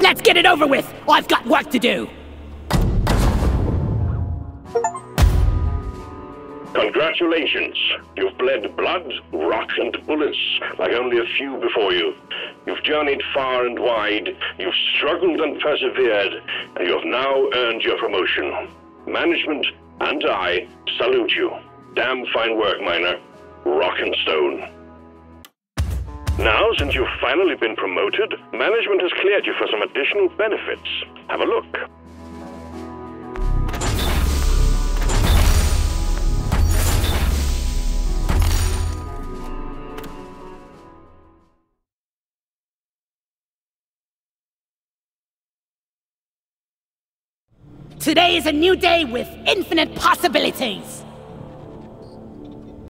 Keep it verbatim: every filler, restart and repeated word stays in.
Let's get it over with! I've got work to do! Congratulations! You've bled blood, rock, and bullets like only a few before you. You've journeyed far and wide, you've struggled and persevered, and you have now earned your promotion. Management and I salute you. Damn fine work, miner. Rock and stone. Now, since you've finally been promoted, management has cleared you for some additional benefits. Have a look. Today is a new day with infinite possibilities!